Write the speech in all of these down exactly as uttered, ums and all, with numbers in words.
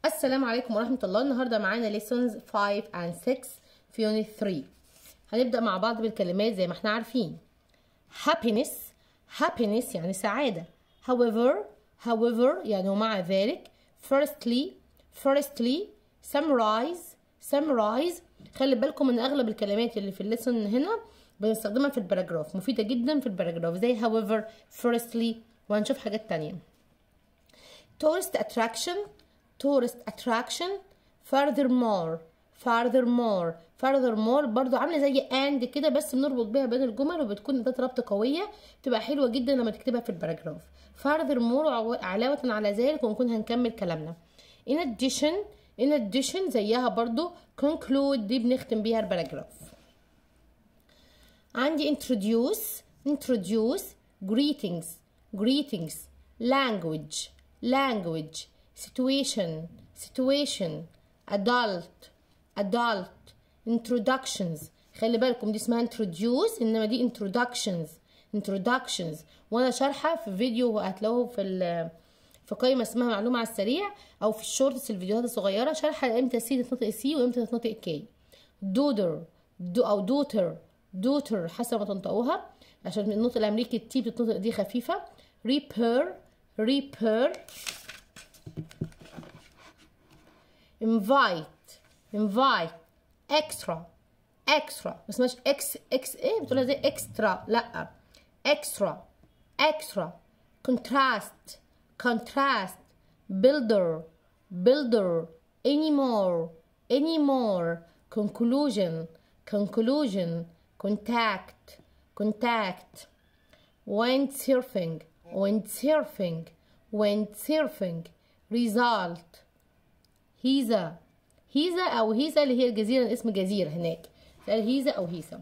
السلام عليكم ورحمة الله. النهاردة معانا lessons five and six في unit three. هنبدأ مع بعض بالكلمات زي ما احنا عارفين. happiness happiness يعني سعادة. however however يعني ومع ذلك. firstly firstly summarize summarize خلي بالكم من أغلب الكلمات اللي في الليسون هنا بنستخدمها في الباراجراف، مفيدة جدا في الباراجراف زي however firstly، وهنشوف حاجات تانية. tourist attraction tourist attraction furthermore furthermore furthermore برضو عامله زي and كده، بس بنربط بيها بين الجمل وبتكون اداه ربط قويه، بتبقى حلوه جدا لما تكتبها في الباراجراف. furthermore علاوه على ذلك، ونكون هنكمل كلامنا. in addition in addition زيها برضو conclude، دي بنختم بيها الباراجراف. عندي introduce introduce greetings greetings language language situation situation adult adult introductions. خلي بالكم دي اسمها introduce، انما دي introductions introductions وانا شارحه في فيديو هتلاقوه في في قائمه اسمها معلومه على السريع، او في الشورتس الفيديوهات الصغيره شارحه امتى سي تتنطق سي وامتى تتنطق كي. daughter دو او daughter daughter حسب ما تنطقوها، عشان النطق الامريكي التي بتتنطق دي خفيفه. repair repair invite invite extra extra ما اسمهاش اكس اكس ايه بتقولها زي اكسترا، لا extra extra. contrast contrast builder builder anymore anymore. conclusion conclusion contact contact. windsurfing windsurfing windsurfing. result هيزا هيزا او هيزا اللي هي الجزيره، اسم جزيره هناك، هيزا او هيزا.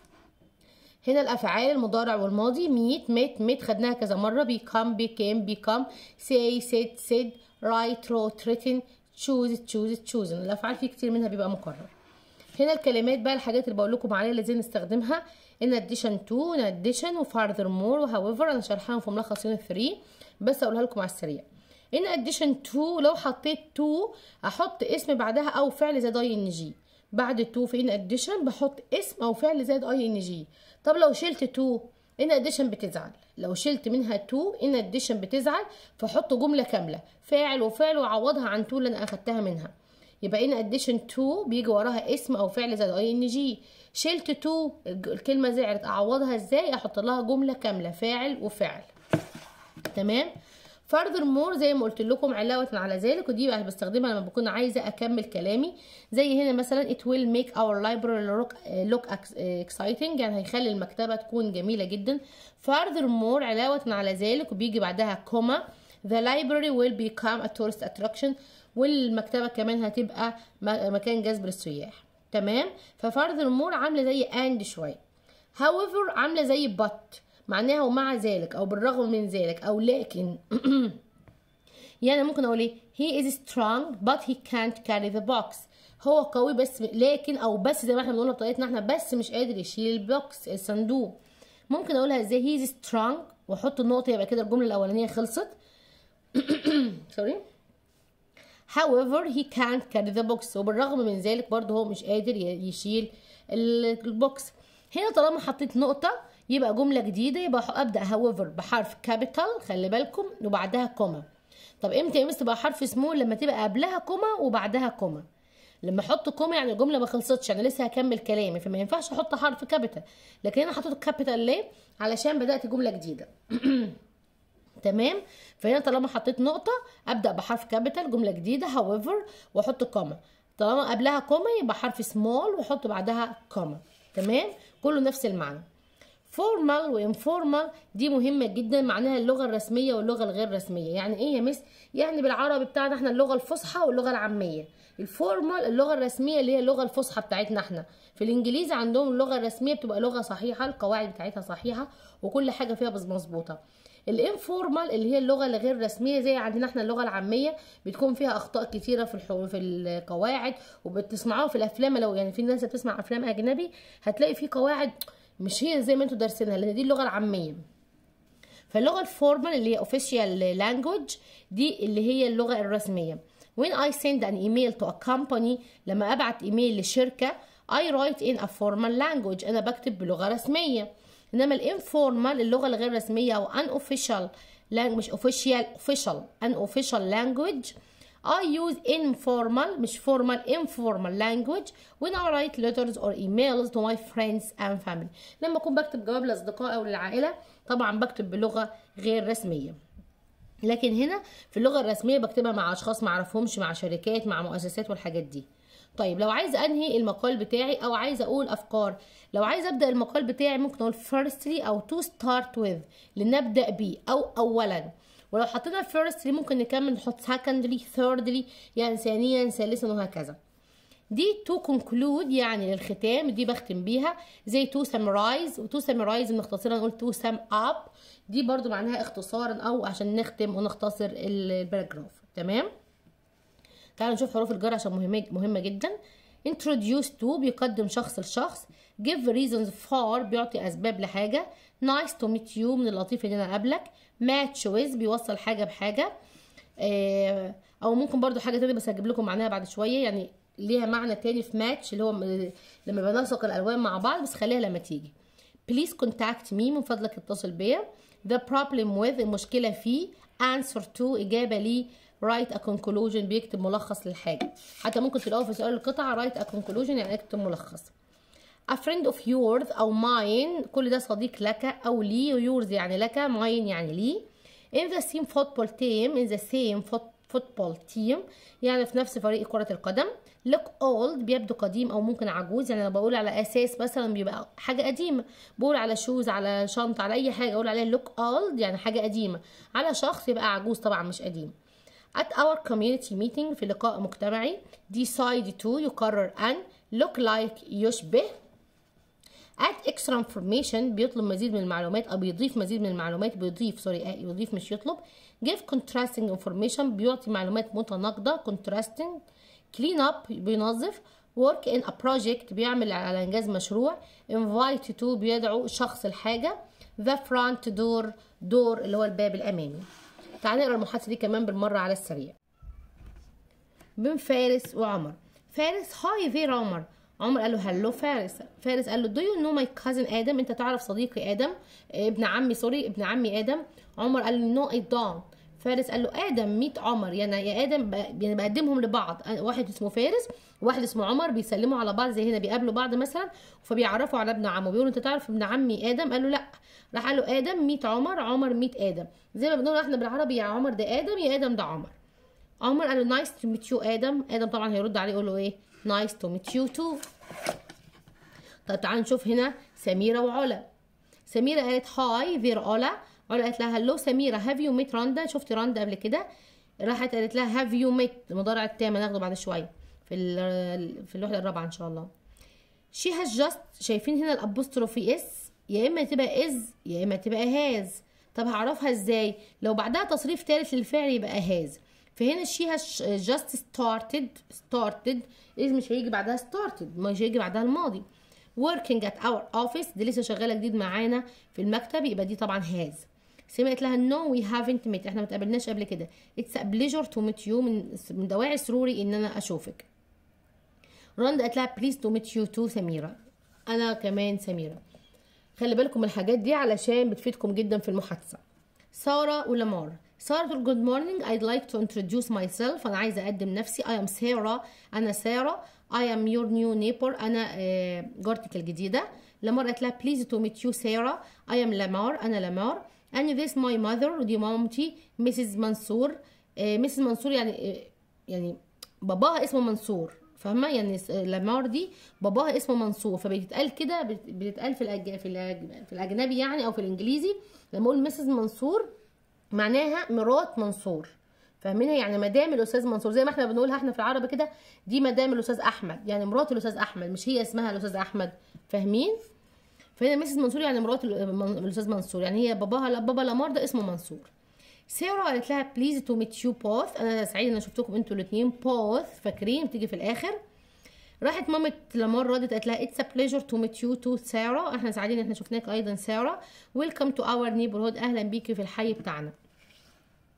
هنا الافعال المضارع والماضي meet met met خدناها كذا مره. become became become say said said write wrote written choose choose chosen. الافعال في كتير منها بيبقى مكرر. هنا الكلمات بقى، الحاجات اللي بقول لكم عليها اللي ازاي نستخدمها. in addition to in addition و furthermore و however انا شارحاهم في ملخص يونت ثري، بس اقولها لكم على السريع. in addition to لو حطيت to احط اسم بعدها او فعل زائد اي ان جي. بعد to في in addition بحط اسم او فعل زائد اي ان جي. طب لو شلت to in addition بتزعل، لو شلت منها to in addition بتزعل، فحط جمله كامله فاعل وفعل وعوضها عن to اللي انا اخدتها منها. يبقى in addition to بيجي وراها اسم او فعل زائد اي ان جي. شلت to الكلمه زعلت، اعوضها ازاي؟ احط لها جمله كامله فاعل وفعل. تمام. furthermore زي ما قلت لكم علاوه على ذلك، ودي بقى بستخدمها لما بكون عايزه اكمل كلامي. زي هنا مثلا it will make our library look, look exciting، يعني هيخلي المكتبه تكون جميله جدا. furthermore علاوه على ذلك، وبيجي بعدها كوما the library will become a tourist attraction، والمكتبه كمان هتبقى مكان جذب للسياح. تمام. فfurthermore عامله زي and شويه. however عامله زي but، معناها ومع ذلك او بالرغم من ذلك او لكن. يعني ممكن اقول ايه he is strong but he can't carry the box، هو قوي بس لكن، او بس زي ما احنا بنقولها بطريقتنا احنا، بس مش قادر يشيل البوكس الصندوق. ممكن اقولها ازاي he is strong واحط النقطه، يبقى كده الجمله الاولانيه خلصت. سوري. however he can't carry the box، وبالرغم من ذلك برضه هو مش قادر يشيل البوكس. هنا طالما حطيت نقطه يبقى جمله جديده، يبقى ابدا however بحرف كابيتال، خلي بالكم، وبعدها كوما. طب امتى يا مس تبقى حرف سمول؟ لما تبقى قبلها كوما وبعدها كوما. لما احط كوما يعني الجمله ما خلصتش، انا لسه هكمل كلامي، فما ينفعش احط حرف كابيتال. لكن انا حطيت كابيتال ليه؟ علشان بدات جمله جديده. تمام. فهنا طالما حطيت نقطه ابدا بحرف كابيتال جمله جديده however واحط كوما. طالما قبلها كوما يبقى حرف سمول واحط بعدها كوما. تمام. كله نفس المعنى. فورمال وانفورمال دي مهمه جدا، معناها اللغه الرسميه واللغه الغير رسميه. يعني ايه يا مس؟ يعني بالعربي بتاعنا احنا اللغه الفصحى واللغه العاميه. الفورمال اللغه الرسميه اللي هي اللغه الفصحى بتاعتنا احنا. في الانجليزي عندهم اللغه الرسميه بتبقى لغه صحيحه، القواعد بتاعتها صحيحه وكل حاجه فيها مظبوطه. الانفورمال اللي هي اللغه الغير رسميه زي عندنا احنا اللغه العاميه، بتكون فيها اخطاء كتيره في الحو... في القواعد، وبتسمعوها في الافلام. لو يعني في ناس بتسمع افلام اجنبي هتلاقي في قواعد مش هي زي ما انتوا دارسينها، لان دي اللغه العاميه. فاللغه الفورمال اللي هي اوفيشال لانجوج دي اللي هي اللغه الرسميه. when I send an email to a company لما ابعت ايميل لشركه I write in a formal language انا بكتب بلغه رسميه. انما الانفورمال اللغه الغير رسميه او unofficial مش official official unofficial language I use informal مش formal informal language when I write letters or emails to my friends and family. لما اكون بكتب جواب لاصدقائي او للعائله طبعا بكتب بلغه غير رسميه. لكن هنا في اللغه الرسميه بكتبها مع اشخاص ما اعرفهمش، مع شركات، مع مؤسسات والحاجات دي. طيب لو عايزه انهي المقال بتاعي او عايزه اقول افكار، لو عايزه ابدا المقال بتاعي ممكن اقول firstly او to start with لنبدا بيه او اولا. ولو حطينا firstly ممكن نكمل نحط secondly thirdly يعني ثانيا ثالثا وهكذا. دي to conclude يعني للختام، دي بختم بيها زي to summarize، و to summarize بنختصرها نقول to sum up، دي برضو معناها اختصارا او عشان نختم ونختصر الباراجراف. تمام. تعالوا نشوف حروف الجر عشان مهمه مهمه جدا. introduce to بيقدم شخص لشخص، give reasons for بيعطي اسباب لحاجه، nice to meet you من اللطيف ان انا اقابلك، match with بيوصل حاجه بحاجه، او ممكن برضو حاجه تانية بس هجيب لكم معناها بعد شويه، يعني ليها معنى تاني في ماتش اللي هو لما بنسق الالوان مع بعض، بس خليها لما تيجي. please contact me من فضلك اتصل بيا. the problem with المشكله فيه، answer to اجابه ليه، write a conclusion بيكتب ملخص للحاجه. حتى ممكن تلاقوه في سؤال القطعه write a conclusion يعني اكتب ملخص. a friend of yours او mine كل ده صديق لك او لي، yours يعني لك، mine يعني لي. in the same football team in the same football team يعني في نفس فريق كرة القدم. look old بيبدو قديم او ممكن عجوز، يعني انا بقول على اساس مثلا بيبقى حاجة قديمة، بقول على شوز على شنطة على اي حاجة اقول عليها look old يعني حاجة قديمة، على شخص يبقى عجوز طبعا مش قديم. at our community meeting في لقاء مجتمعي، decide to يقرر ان، look like يشبه. add extra information بيطلب مزيد من المعلومات او بيضيف مزيد من المعلومات، بيضيف سوري يضيف مش يطلب. give contrasting information بيعطي معلومات متناقضة contrasting. clean up بينظف. work in a project بيعمل على انجاز مشروع. invite to بيدعو شخص الحاجة. the front door door اللي هو الباب الامامي. تعال نقرا المحادثة دي كمان بالمرة على السريع. بين فارس وعمر. فارس هاي ذير عمر. عمر قال له هلو فارس. فارس قال له do you know my cousin آدم؟ انت تعرف صديقي آدم؟ ابن عمي سوري ابن عمي آدم. عمر قال له no I don't. فارس قال له آدم ميت عمر، يعني يا آدم يعني بقدمهم لبعض، واحد اسمه فارس وواحد اسمه عمر بيسلموا على بعض زي هنا بيقابلوا بعض مثلا فبيعرفوا على ابن عمه، بيقولوا انت تعرف ابن عمي آدم؟ قال له لا. راح قال له آدم ميت عمر، عمر ميت آدم، زي ما بنقول احنا بالعربي يا عمر ده آدم يا آدم ده عمر. عمر قال له نايس تو ميت يو آدم. آدم طبعا هيرد عليه يقول له ايه؟ نايس تو ميت يو تو. طب تعالوا نشوف هنا سميرة وعلا. سميرة قالت هاي ذير علا. علا قالت لها هلو سميرة هاف يو ميت راندا؟ شفتي راندا قبل كده؟ راحت قالت لها هاف يو ميت المضارع التام هناخده بعد شوية في في الوحدة الرابعة ان شاء الله. شي هاز جاست شايفين هنا الابوستروفي اس يا اما تبقى از يا اما تبقى هاز. طب هعرفها ازاي؟ لو بعدها تصريف ثالث للفعل يبقى هاز. فهنا شي هاز جاست ستارتد ستارتد از مش هيجي بعدها ستارتد، مش هيجي بعدها الماضي. working at our office دي لسه شغاله جديد معانا في المكتب يبقى دي طبعا هاز. سمعت لها no we haven't met احنا ما اتقابلناش قبل كده. it's a pleasure to meet you من من دواعي سروري ان انا اشوفك. رندا قالت لها please to meet you too سميره. انا كمان سميره. خلي بالكم من الحاجات دي علشان بتفيدكم جدا في المحادثه. ساره ولامار. ساره تقول good morning I'd like to introduce myself انا عايزه اقدم نفسي. I am ساره انا ساره. I am your new neighbor انا جارتك الجديده. لامار قالت لها please to meet you ساره. I am لامار انا لامار. and this my mother ودي مامتي مسز منصور. مسز منصور يعني يعني باباها اسمه منصور، فاهمه؟ يعني لامار دي باباها اسمه منصور، فبتتقال كده بتتقال في الأج... في, الأج... في الاجنبي يعني او في الانجليزي لما اقول مسز منصور معناها مرات منصور، فاهمينها؟ يعني مدام الاستاذ منصور زي ما احنا بنقولها احنا في العربي كده، دي مدام الاستاذ احمد يعني مرات الاستاذ احمد مش هي اسمها الاستاذ احمد، فاهمين؟ فهنا مسز منصور يعني مرات الاستاذ منصور، يعني هي باباها لا بابا لامار ده اسمه منصور. ساره قالت لها بليز تو ميت يو بوث انا سعيده ان شفتكم انتوا الاثنين. بوث فاكرين بتيجي في الاخر. راحت مامة لامار ردت قالت لها اتس ا بليجر تو ميت يو تو ساره احنا سعيدين ان احنا شفناك ايضا ساره. ويلكم تو اور نيبرهود اهلا بيكي في الحي بتاعنا.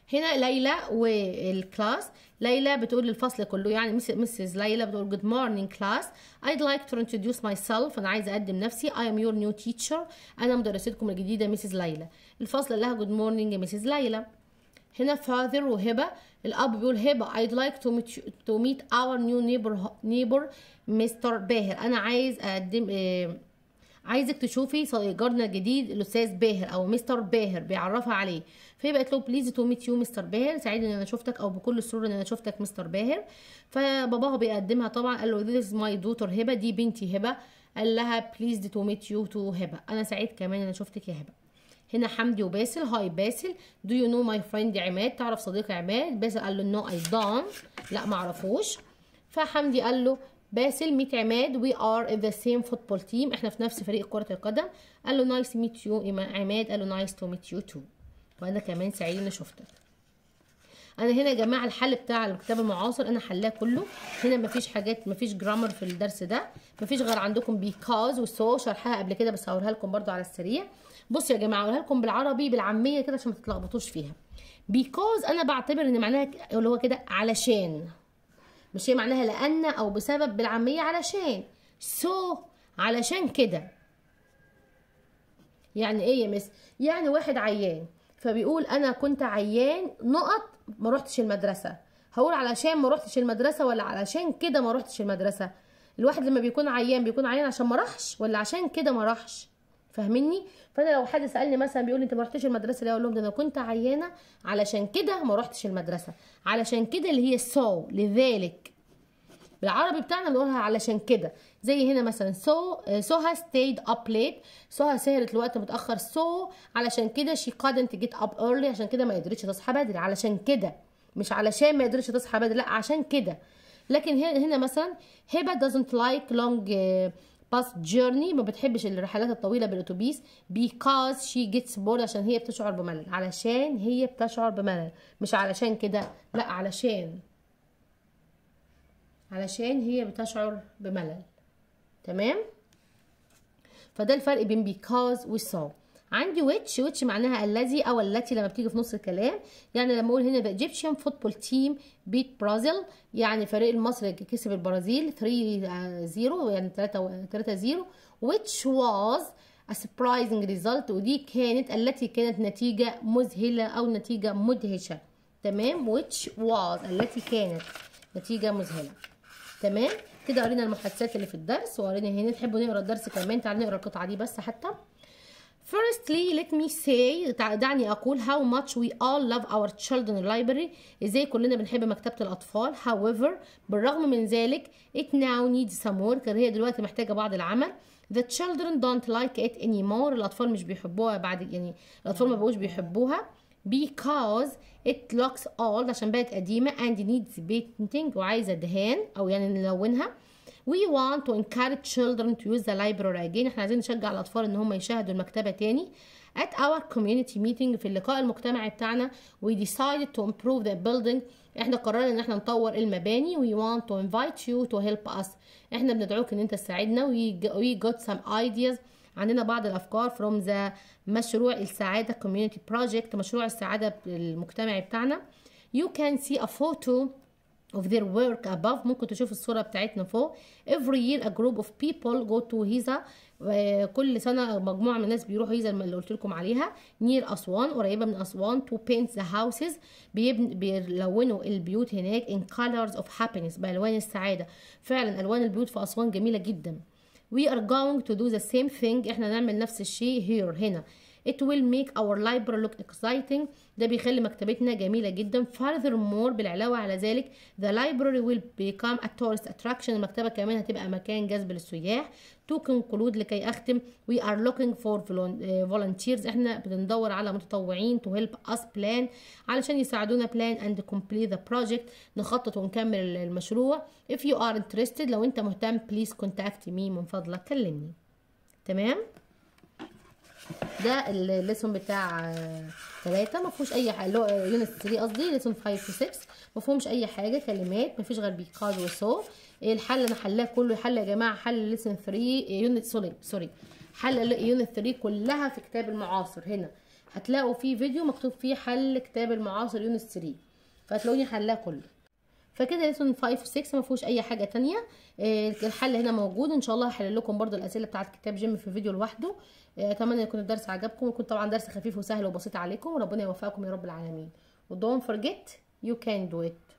هنا ليلى والكلاس. ليلى بتقول للفصل كله، يعني مسز ليلى بتقول good morning class. I'd like to introduce myself. أنا عايزة أقدم نفسي. I am your new teacher. أنا مدرستكم الجديدة مسز ليلى. الفصل قال لها good morning مسز ليلى. هنا father وهبة. الأب بيقول هبة I'd like to meet, to meet our new neighbor neighbor مستر باهر. أنا عايز أقدم إيه عايزك تشوفي جارنا الجديد الاستاذ باهر او مستر باهر، بيعرفها عليه. فهي بقت له بليز تو ميت يو مستر باهر، سعيد ان انا شفتك او بكل سرور ان انا شفتك مستر باهر. فباباها بيقدمها طبعا، قال له ذيس از ماي دوتر هبه، دي بنتي هبه. قال لها بليز تو ميت يو تو هبه، انا سعيد كمان ان انا شفتك يا هبه. هنا حمدي وباسل. هاي باسل دو يو نو ماي فريند عماد، تعرف صديقي عماد؟ باسل قال له نو اي دونت، لا ما اعرفوش. فحمدي قال له باسل ميت عماد وي ار ان ذا سيم فوتبول تيم، احنا في نفس فريق كرة القدم. قال له نايس ميت يو عماد، قال له نايس تو ميت يو تو، وانا كمان سعيد اني شفتك. انا هنا يا جماعه الحل بتاع الكتاب المعاصر انا حلاه كله. هنا مفيش حاجات، مفيش جرامر في الدرس ده، مفيش غير عندكم بيكاز وسو، شرحها قبل كده بس هقولها لكم برده على السريع. بصوا يا جماعه هقولها لكم بالعربي بالعاميه كده عشان ما تتلخبطوش فيها. بيكاز انا بعتبر ان معناها اللي هو كده علشان، مش هي معناها لأن أو بسبب بالعامية، علشان. سو so, علشان كده. يعني إيه يا مس؟ يعني واحد عيان فبيقول أنا كنت عيان نقط ما روحتش المدرسة. هقول علشان ما روحتش المدرسة ولا علشان كده ما روحتش المدرسة؟ الواحد لما بيكون عيان بيكون عيان عشان ما راحش ولا عشان كده ما راحش؟ فاهميني؟ فانا لو حد سالني مثلا بيقول لي انت ما رحتش المدرسه ليه، اقول لهم ده انا كنت عيانه علشان كده ما رحتش المدرسه. علشان كده اللي هي سو so, لذلك. بالعربي بتاعنا بنقولها علشان كده. زي هنا مثلا سو سوها stayed up late، سوها سهرت لوقت متاخر. سو so, علشان كده she couldn't get up early، عشان كده ما قدرتش تصحى بدري. علشان كده، مش علشان ما قدرتش تصحى بدري، لا عشان كده. لكن هنا مثلا هبه doesn't like long bus journey، ما بتحبش الرحلات الطويله بالاتوبيس. because she gets bored، عشان هي بتشعر بملل. علشان هي بتشعر بملل، مش علشان كده، لا علشان علشان هي بتشعر بملل. تمام؟ فده الفرق بين because و so. عندي which. which معناها الذي او التي لما بتيجي في نص الكلام. يعني لما اقول هنا the Egyptian football team beat Brazil، يعني فريق المصري كسب البرازيل ثلاثة صفر، يعني ثلاثة صفر. which was a surprising result، ودي كانت التي كانت نتيجة مذهلة او نتيجة مدهشة. تمام؟ which was التي كانت نتيجة مذهلة. تمام؟ كده قرينا المحادثات اللي في الدرس وقرينا هنا. تحبوا نقرا الدرس كمان؟ تعالوا نقرا القطعة دي بس حتى. Firstly let me say، دعني أقول how much we all love our children library، إزاي كلنا بنحب مكتبة الأطفال. However بالرغم من ذلك it now needs some work، هي دلوقتي محتاجة بعض العمل. The children don't like it anymore، الأطفال مش بيحبوها بعد، يعني الأطفال ما بقوش بيحبوها. Because it looks old، عشان بقت قديمة. And needs painting، وعايزة دهان أو يعني نلونها. We want to encourage children to use the library again، احنا عايزين نشجع الأطفال إن هم يشاهدوا المكتبة تاني. At our community meeting، في اللقاء المجتمعي بتاعنا we decided to improve the building، احنا قررنا إن احنا نطور المباني. We want to invite you to help us، احنا بندعوك إن أنت تساعدنا. We, we got some ideas، عندنا بعض الأفكار from the مشروع السعادة community project، مشروع السعادة المجتمعي بتاعنا. You can see a photo of their work above، ممكن تشوف الصورة بتاعتنا فوق. Every year a group of people go to هيزا، كل سنة مجموعة من الناس بيروحوا هيزا اللي قلت لكم عليها. near أسوان، قريبة من أسوان. to paint the houses، بيلونوا البيوت هناك. in colors of happiness، بألوان السعادة. فعلا ألوان البيوت في أسوان جميلة جدا. we are going to do the same thing، احنا نعمل نفس الشيء here هنا. it will make our library look exciting، ده بيخلي مكتبتنا جميلة جدا. furthermore بالعلاوة على ذلك the library will become a tourist attraction، المكتبة كمان هتبقى مكان جذب للسياح. to conclude لكي أختم we are looking for volunteers، احنا بندور على متطوعين to help us plan، علشان يساعدونا plan and complete the project، نخطط ونكمل المشروع. if you are interested، لو انت مهتم please contact me، من فضلك كلمني. تمام؟ ده الليسون بتاع ثلاثة، ما فيهوش اي حاجه، اللي هو يونت ثلاثة قصدي، ليسون خمسة و ستة ما فيهمش اي حاجه كلمات، ما فيش غير بيكاز وسو. الحل انا حلاه كله، حل يا جماعه حل ليسون ثلاثة يونت سوري سوري حل يونت ثلاثة كلها في كتاب المعاصر. هنا هتلاقوا فيه فيديو مكتوب فيه حل كتاب المعاصر يونس ثلاثة، فهتلاقوني حلاه كله. فكده ليسون خمسة و ستة ما فيهوش اي حاجه تانية. الحل هنا موجود، ان شاء الله هحل لكم برده الاسئله بتاعه كتاب جيم في فيديو لوحده. اتمنى يكون الدرس عجبكم، ويكون طبعا درس خفيف وسهل وبسيط عليكم، وربنا يوفقكم يا رب العالمين. و don't forget you can do it.